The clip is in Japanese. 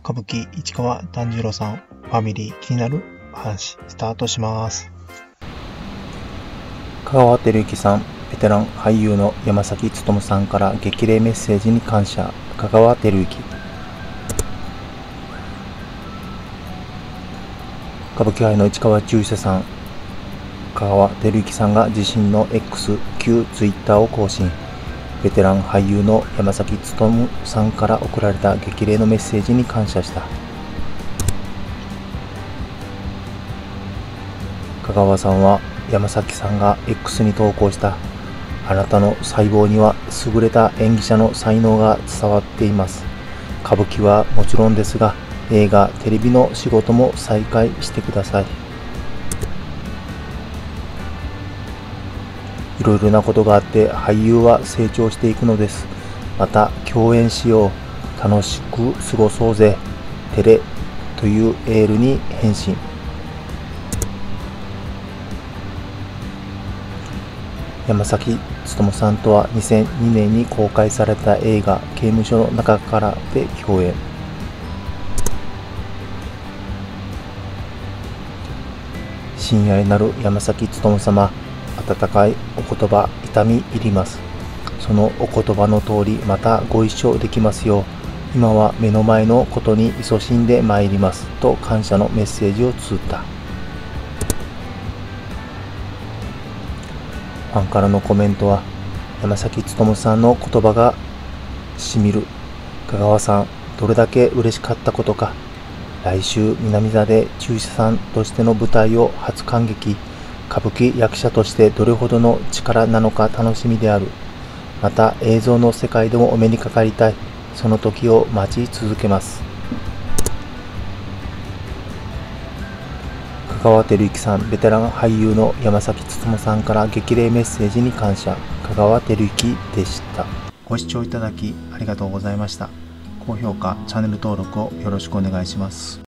歌舞伎市川團十郎さんファミリー気になる話スタートします。 香川照之さん、ベテラン俳優の山崎努さんから激励メッセージに感謝。香川照之。歌舞伎界の市川中車さん、香川照之さんが自身の X 旧 Twitter を更新。ベテラン俳優の山崎努さんから送られた激励のメッセージに感謝した。香川さんは山崎さんが X に投稿したあなたの細胞には優れた演技者の才能が伝わっています。歌舞伎はもちろんですが、映画、テレビの仕事も再開してください。いろいろなことがあって俳優は成長していくのです。また共演しよう。楽しく過ごそうぜ。テレというエールに返信。山崎努さんとは2002年に公開された映画「刑務所の中から」で共演。親愛なる山崎努様、温かいお言葉痛み入ります。そのお言葉の通りまたご一緒できますよう、今は目の前のことに勤しんでまいりますと感謝のメッセージを綴った。ファンからのコメントは、山崎努さんの言葉がしみる。香川さん、どれだけ嬉しかったことか。来週南座で中車さんとしての舞台を初観劇。歌舞伎役者としてどれほどの力なのか楽しみである。また映像の世界でもお目にかかりたい。その時を待ち続けます。香川照之さん、ベテラン俳優の山崎努さんから激励メッセージに感謝。香川照之でした。 ご視聴いただきありがとうございました。高評価、チャンネル登録をよろしくお願いします。